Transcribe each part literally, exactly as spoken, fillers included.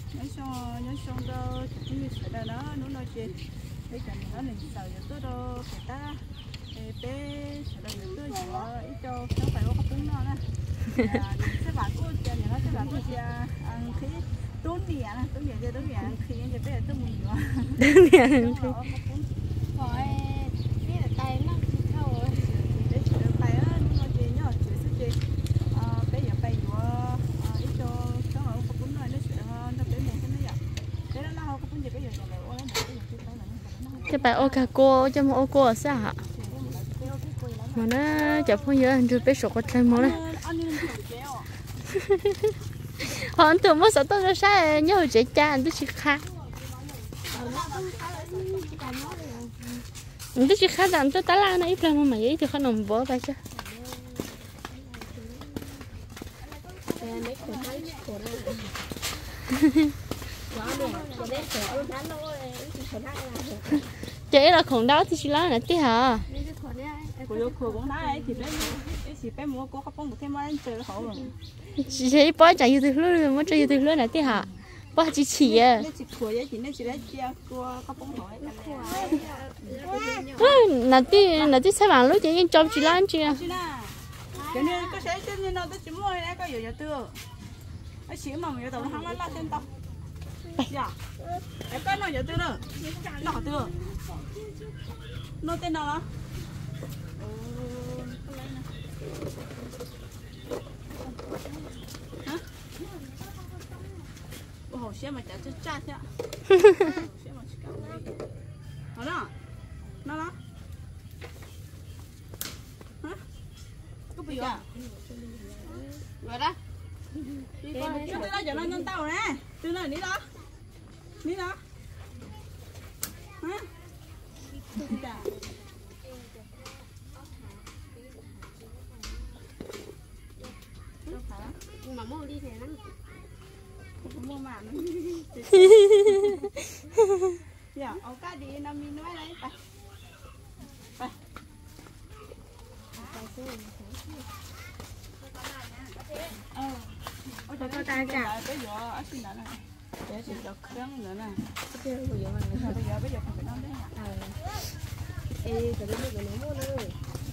nhớ xong nhớ xong đâu chỉ như thế đó nó nó nói chuyện bây giờ nó liền sợ giờ tôi đâu người ta bé sợ đâu giờ tôi giờ ít cho cháu phải có cũng nó nè các bạn cô chơi nhà nó các bạn cô chơi ăn khí tốn tiền à tốn tiền chơi tốn tiền ăn khí giờ bé tôi mừng quá tốn tiền ăn khí rồi biết là tay nó thâu rồi để chỉ được tay á nó chơi nhớ chơi sẽ chơi bé giờ bay vừa ít cho cháu ở có cũng nói nó sẽ nó bé một cái nó giờ bé nó không có cũng gì bé giờ lại ô cái bài ô cà cô cho một ô cô ở sao hả mà nó chụp không nhớ chưa biết sổ có thêm món đấy họ anh tưởng mất sợ tôi nó sai nhớ trẻ cha anh tôi chỉ khác anh tôi chỉ khác rằng tôi tá la này ít lần mà vậy thì không nằm vỡ vậy chứ chị là khổng đó thì chỉ là nè tí hả cô yêu cô cũng nói thì bé thì bé mua cô có phong một thêm mấy chơi hậu rồi chị thấy bó chạy yêu thương luôn mới chơi yêu thương luôn nè tí hả bó chị chỉ à chị cô vậy chị nên chị lấy chia cô có phong hỏi nè tí nè tí sai bằng lúc chị trong chị lan chưa cái này có sẽ chứ như nó tới chỉ mua này có nhiều giờ tư cái xíu mà mình đầu nó không ăn trên tóc dạ cái nó giờ tư nữa nó tư nó tên nào đó hả ồ xem mà chả cho cha thế xem mà chả nó đó nó đó hả có bị à rồi đó từ đó giờ nó nhân tàu nè từ nơi ní đó ní đó hả mà mua đi thế lắm mua mà dạ ông cá đi năm mươi nói đấyไปờ có có tay cả bây giờ ở xin nữa này để chị đọc kháng nữa nè bây giờ bây giờ bây giờ bây giờ phải nói đấy à ê phải đi mua cái mua nữa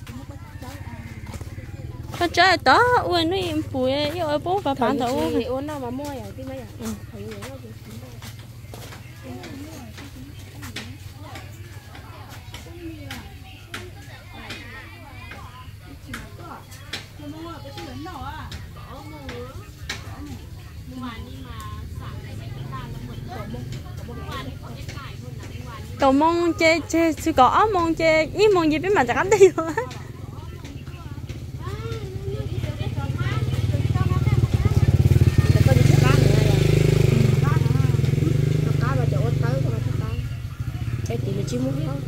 có chơi đó uống nó im phùi yêu bố và bán thầu uống nào mà mua vậy tí mấy à thấy vậy nó bị cậu mong chơi chơi sư có mong chơi ít mong gì biết mà chẳng đi rồi chim muốn không?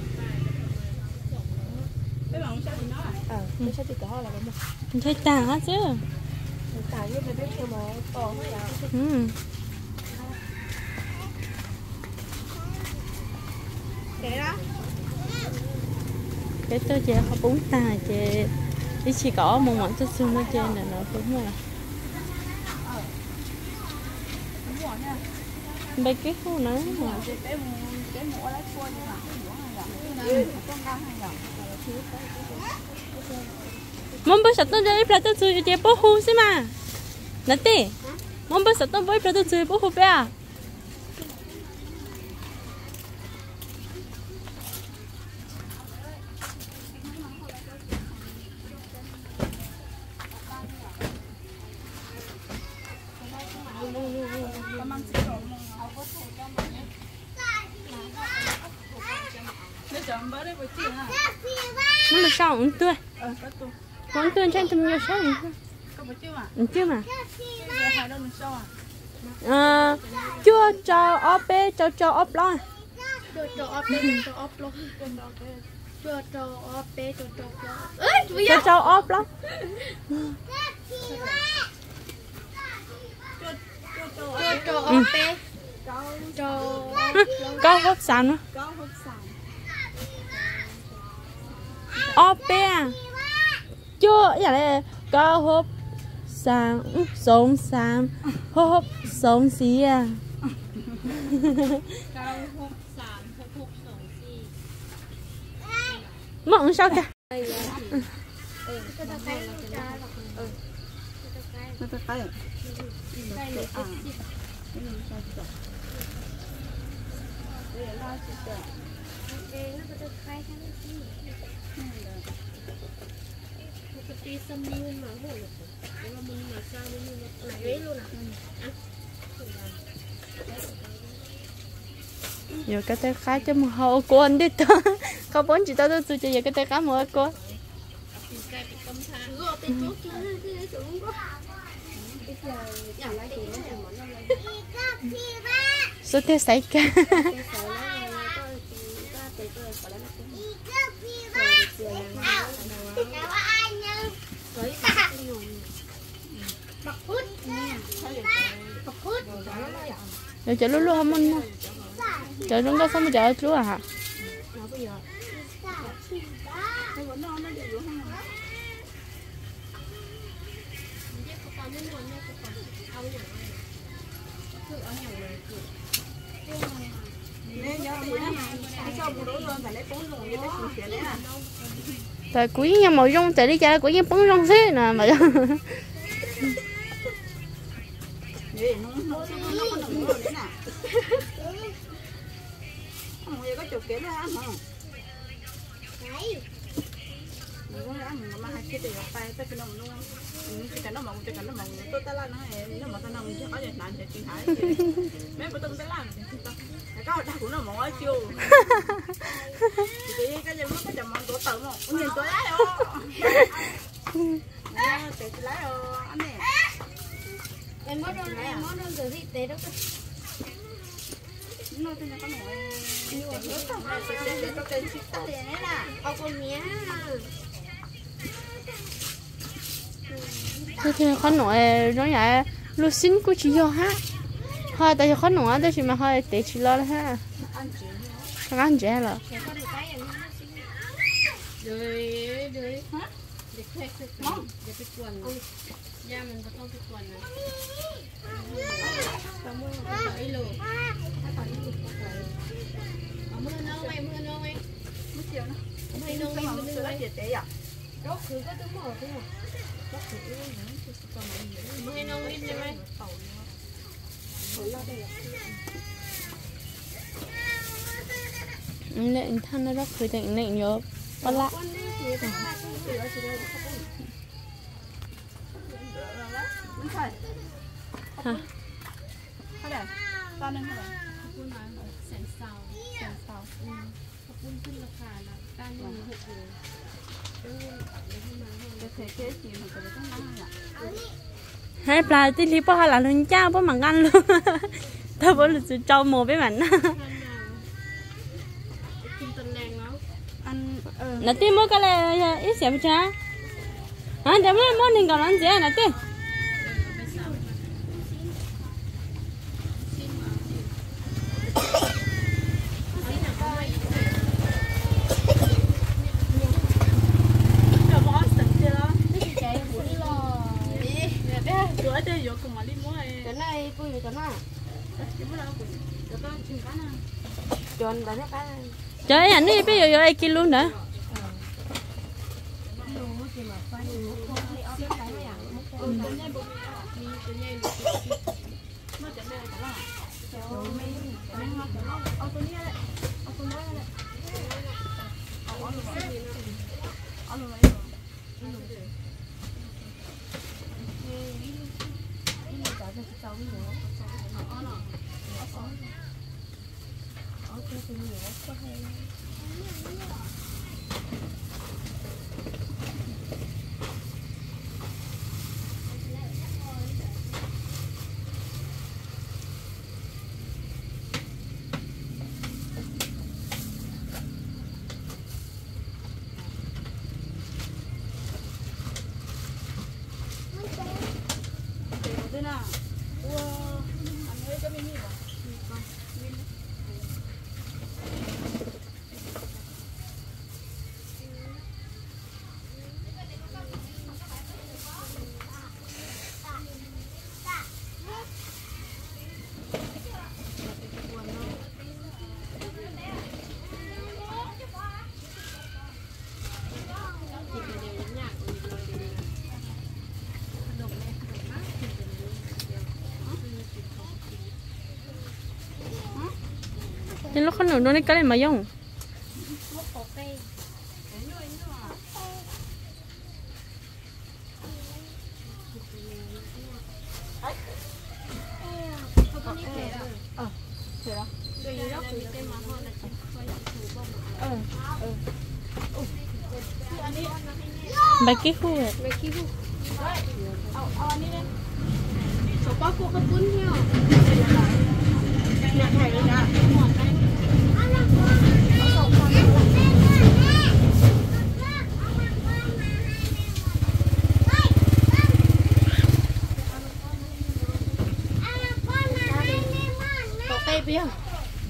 Cái lòng sao thì nó à? Ờ, cái sao thì có là cái mình thấy tả hết chứ. Tả như phải biết cho nó to hết à? Ừ. Để đó. Cái tôi chơi không uống tà chơi, đi chỉ có một món chút xương ở trên là nó cũng là. Bây cái khu nó mà. Mong bữa sắp tới đây phải tôi chơi chơi bố hú xí mà, nè tì. Mong bữa sắp tới bữa phải tôi chơi bố hú bé à? Nó là sao cũng tươi. Món tươi trên tụi nhiều sao cũng tươi. Chưa mà. À, chưa cho ốp bé, cho cho ốp lo. Chưa cho ốp bé, cho ốp lo. Chưa cho ốp bé, cho cho ốp lo. Cho cho ốp lo. Chưa cho ốp bé. Cho có hút sàn nữa. Ốp bé à? Chưa, vậy là có hút sàn, sống sàn, hút sống xí à. mộng sao kìa nó tới cái đi xâm luôn mà hổ lực nhưng mà mình mà sao mình lại đấy luôn à giờ cái tay cá cho mà hậu cô anh đi tao có bốn chị tao tôi chơi giờ cái tay cá mà cô số thế xảy cả rồi chờ lúc lúc không ăn chờ lúc đó xong rồi chờ chú à hả tại quý nhà mồi rong tại đi chơi quý nhà bắn rong thế nè mà có chục kiểu đó ăn không? Nó ăn mà hai cái tiền tay tới cái nông luôn, cái cảnh nó mỏng cái cảnh nó mỏng tôi ta làm nó nó mà ta nông chứ có gì làm thì chuyện thái mấy bữa tôi ta làm thì ta có đa của nó mỏng ở chiều thì cái gì nó có chậm mỏng tổ tự mà nhìn tôi lái không? Để tôi lái anh này em mất rồi em mất rồi giờ thì té đó nó tên là con mồi nhiều nữa không để để có tên chip tao liền đấy nè ông con mía thế thì khó nói nó vậy lúc xin của chị do ha thôi tại khó nói đó chị mà hơi để chị lo ha thằng ăn trẻ là rồi rồi hả để khoe khoe để cái quần da mình có không cái quần này cảm ơn ấy luôn mưa nâu mày mưa nâu mày mất chiều nó mày nâu mày mưa nâu mày để à đó cứ có thứ màu thế nào đó cứ mưa nâu in đây mày lệnh than nó rất khởi định lệnh nhớ bắt lại hả cái này ta nên cái này คุณมาแสนเศร้าแสนเศร้าอืมขอบคุณขึ้นราคาแล้วการเงินหกเลยเออเดี๋ยวขึ้นมาให้ cái thể kế gì mà cái đó ngon à hai pla tí li bao là luôn cha bao mà ăn luôn tao bảo là trâu mồ với mình กินตอนแรงแล้ว ăn nãy tí mua cái này ít xíu cha à để mua mua nên còn ăn gì nãy tí cái này tôi cái nào chọn cái cái trời anh đi bây giờ ai kia luôn nữa nên lúc con nổ nó cái này mà dùng bài kí khu rồi Mấy kí vụ số bác cô có bún nhau nhà thầy đó nè có cây biết không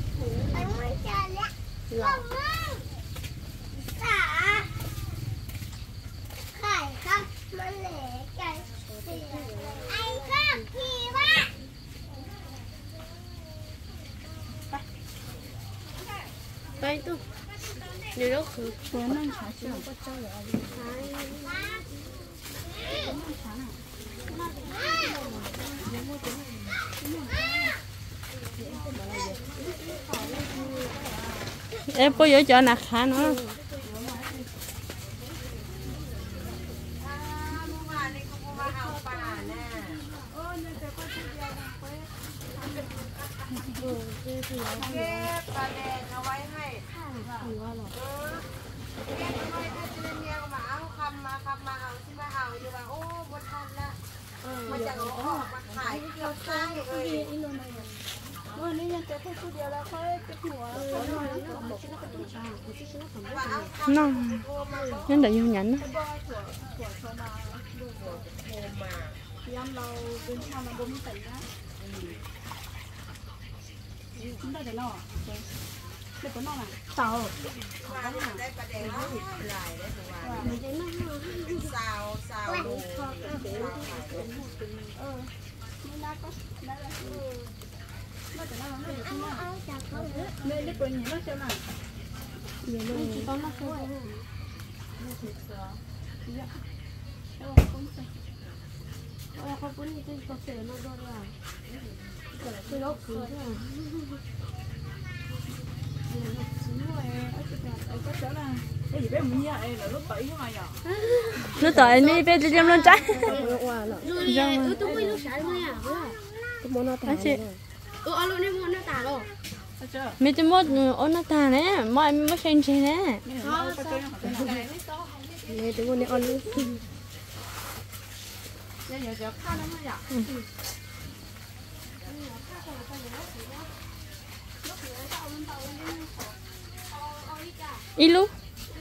đây tu nếu đó cứ bữa nay chả chịu em có giờ cho nạc khá nữa nó nhân đại dung nhẫn tàu đây đi quên nhớ cho nào chỉ có nó thôi không bún thì có thể nó đôi là cái đó cứ thế cái gì bé mình nhớ là lúc bảy mà giờ nó tới đi về cho lên trái rồi ừ tôi mới lúc sáng thôi à tôi muốn nó tả ừ alo nên muốn nó tả rồi mình chỉ muốn ôn nó ta nè mọi mình mới xem xem nè nghe tôi muốn ăn luôn ít lúc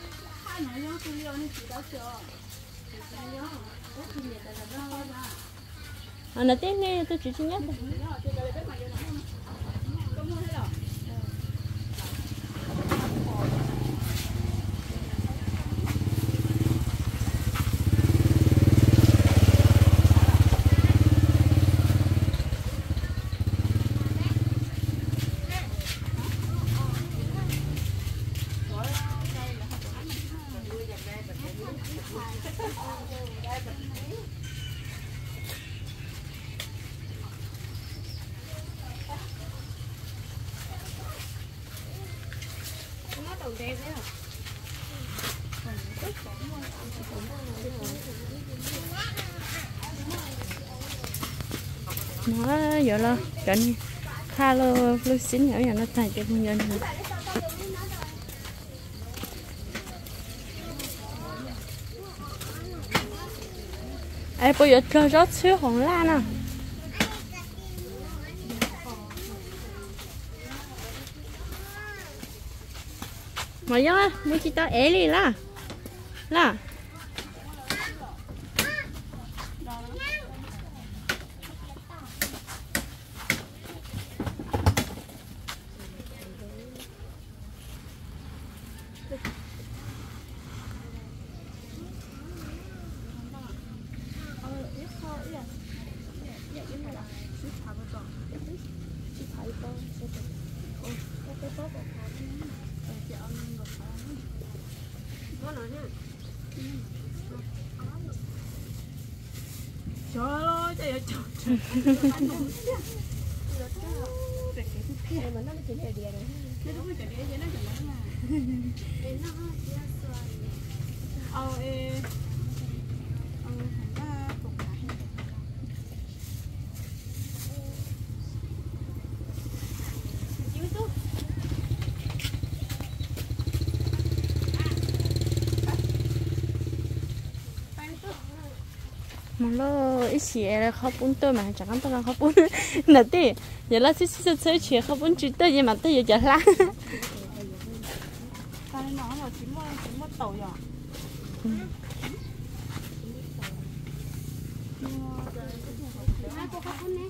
à nó tên này tôi chỉ nhớ nó giờ lo cảnh kha lo lúc xin nhỏ nhà nó thay cho công nhân ai bây giờ cho rót xíu hồng lan à mà do mới chỉ tao ế đi là là trời ơi trời ơi trời Để mà nó chỉ để địa đấy. Thế đúng rồi, chả đĩa vậy nó chả lắm mà. Để nó chia xoan. Ờ, ê. Ờ, thằng ta cục lại. Chứ tú. mà lo ít xíu là khó bún tôi mà chẳng có tôi là khó bún nè tí giờ là xíu xíu xíu xíu khó bún chỉ tôi vậy mà tôi giờ chả lá Ta nói nó là chỉ mua chỉ mua tàu rồi. Hai cô khóc nè.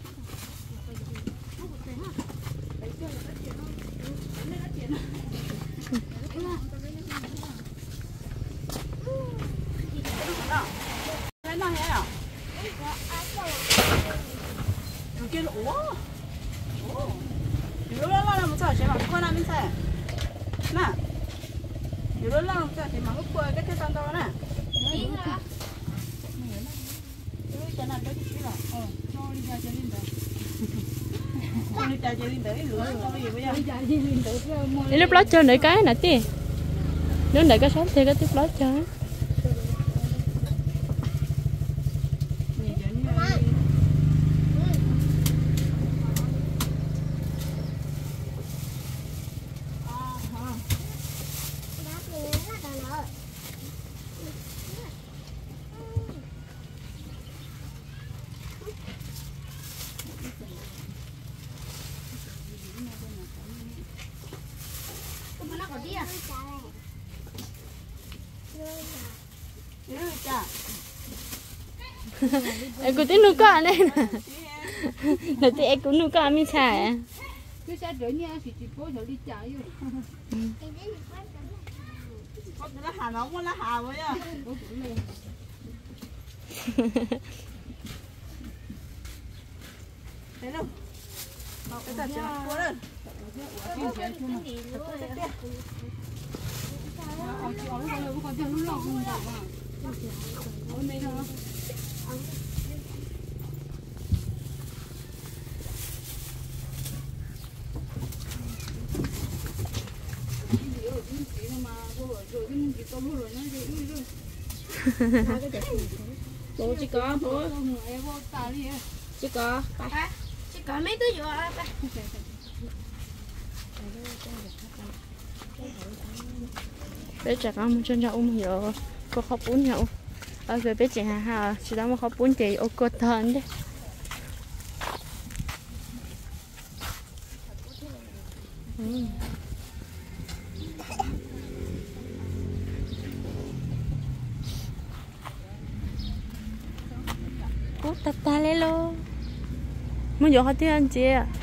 Lấy nó thế nào? Đừng kia ủa. Ủa. Nếu đó là một trò chơi mà con ăn sẽ. Nè. Nếu đó là một trò chơi mà lúc quay cái cái tao đó nè. Đi rồi. Cái này đó chỉ là ờ, cho đi ra chơi lên đấy. Đi ra chơi lên đấy lửa con gì bây giờ? Đi ra chơi lên đấy đi lúc đó chơi đợi cái nè tí nếu đợi cái sớm thì cái tiếp đó chơi em cũng tính nuôi con đây nè đầu tiên em cũng nuôi con mi xài cứ sẽ đỡ nha thì chỉ có chỗ đi chạy rồi. Có lá hà nóng có lá hà vậy à? Thấy đâu? Học cái thật chưa? Cố lên. Bố chỉ có bố chỉ có chỉ có mấy túi dừa ba bé chả có một chân nhậu mà giờ có khó bún nhậu ở về bé chị hà hà chỉ đang một khó bún chị ô cô thân đấy cút ta ta lên luôn muốn vô hết tiếng anh chị à